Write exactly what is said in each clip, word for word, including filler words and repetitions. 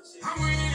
I'm winning,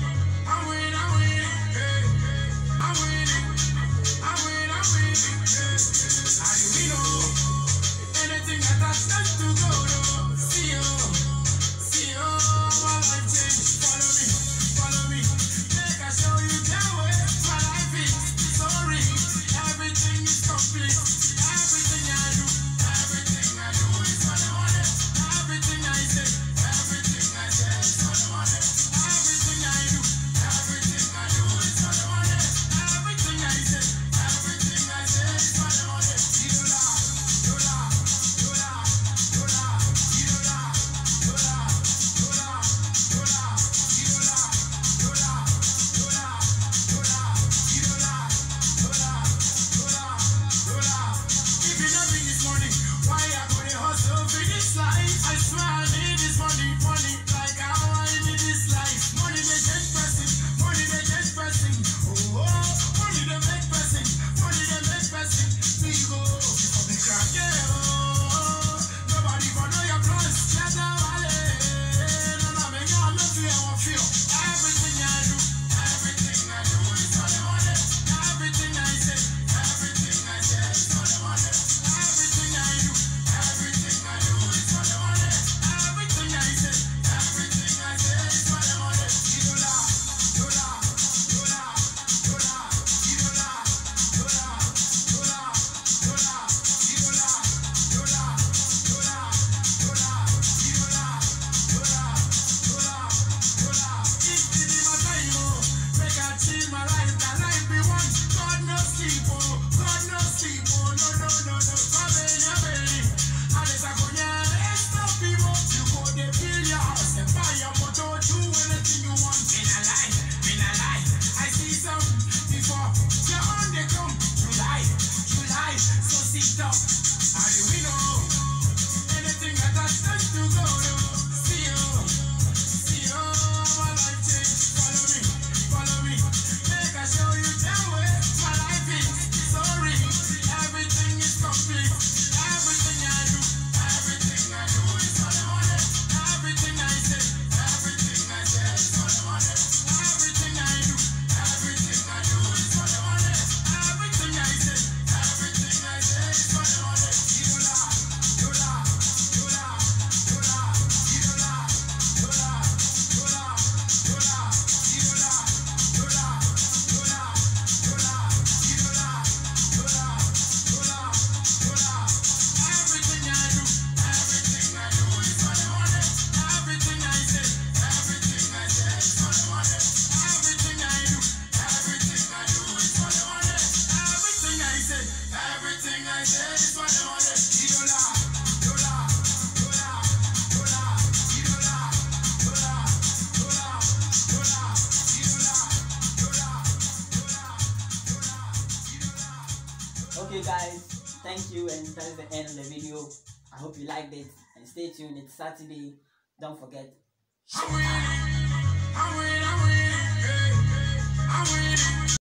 I'm winning, I'm winning, hey. I'm winning, I'm winning, I'm winning, hey. I do we know anything that I start to go to. See you, see you, my life change. Follow me, follow me. Make I show you the way. My life is sorry. Everything is complete. Everything I do, everything I do is for the money. Everything I say, everything I say is for the money. Everything I do, everything I do is for the money. Everything I say, everything I say is for the money. Dola, dola, dola, dola, dola, dola, dola, dola, dola, dola, dola, dola, dola, dola, dola, dola. If you don't bring this money, why I go to hustle for this life? I swear I need this money, money, like how I need this life. Money they just pressing, money they just pressing. Oh, oh, money they make pressing, money they make pressing. We go, for the crack, yeah, oh. Nobody gonna know your plans, let them valley. No, no, me, I'm not fear, I feel. Everything I do, everything I do is for the money. Everything I say, everything I say is for the money. Everything I do, everything I do is for the money. Everything I say, everything I say is for the money. Dola, dola, dola, dola, dola, dola, dola, dola, dola, dola, dola, dola, dola, dola, dola, dola. If it is my time, oh, make I change my life. That life be one. God no sleep, oh, God no sleep, oh, no, no, no, no. Babeli, babeli. Alice Akonya, let's stop people. You go they build your house and buy your motor, do anything you want. In a life, in a life. I see some before. You're on the come. July, July, so sit up. How do we know anything that I start to go to? See you, see you, my life change. Follow me, follow me. Make I show you the way. My life is sorry. Everything is complete. Everything I do, everything I do is for the money. Everything I say, everything I say is for the money. Everything I do, everything I do is for the money. Everything I say, everything I say is for the money. Dola, dola, dola, dola, dola, dola, dola, dola, dola, dola, dola, dola, dola, dola, dola, dola. Everything I do, everything I do is for the money. Everything I say, everything I say is for the money. Everything I do, everything I do is for the money. Everything I say, everything I say is for the money. Dola, dola, dola, dola, dola, dola, dola, dola, dola, dola, dola, dola. Okay guys, thank you, and that is the end of the video. I hope you liked it, and stay tuned. It's Saturday. Don't forget. I'm winning, I'm winning, I'm winning, hey, I'm winning.